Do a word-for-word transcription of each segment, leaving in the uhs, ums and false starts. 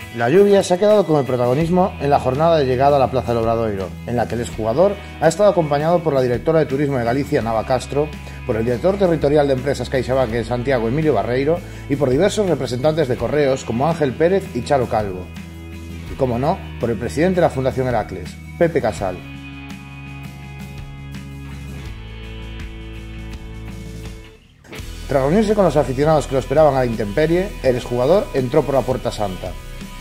La lluvia se ha quedado con el protagonismo en la jornada de llegada a la Plaza del Obradoiro, en la que el exjugador ha estado acompañado por la directora de Turismo de Galicia, Nava Castro, por el director territorial de Empresas CaixaBank en Santiago, Emilio Barreiro, y por diversos representantes de Correos como Ángel Pérez y Charo Calvo. Y, como no, por el presidente de la Fundación Heracles, Pepe Casal. Tras reunirse con los aficionados que lo esperaban a la intemperie, el exjugador entró por la Puerta Santa.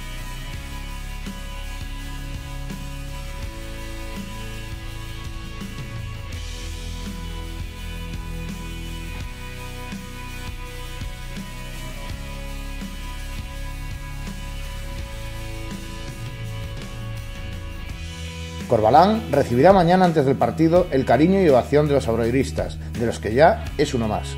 Corbalán recibirá mañana antes del partido el cariño y ovación de los obradoiristas, de los que ya es uno más.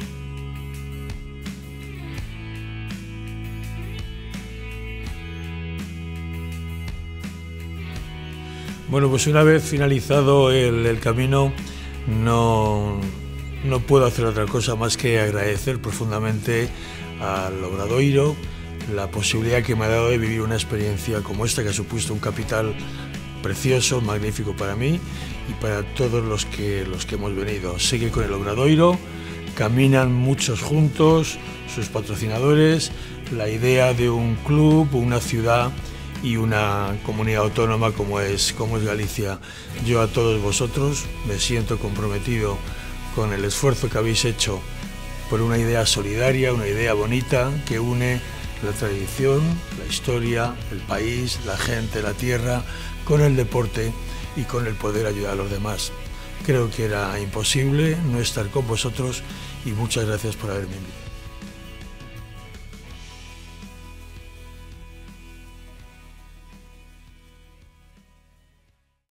Bueno, pues una vez finalizado el, el camino, no, no puedo hacer otra cosa más que agradecer profundamente al Obradoiro la posibilidad que me ha dado de vivir una experiencia como esta, que ha supuesto un capital precioso, magnífico para mí y para todos los que, los que hemos venido. Sé que con el Obradoiro caminan muchos juntos, sus patrocinadores, la idea de un club, una ciudad y una comunidad autónoma como es, como es Galicia. Yo a todos vosotros me siento comprometido con el esfuerzo que habéis hecho por una idea solidaria, una idea bonita que une la tradición, la historia, el país, la gente, la tierra, con el deporte y con el poder ayudar a los demás. Creo que era imposible no estar con vosotros y muchas gracias por haberme invitado.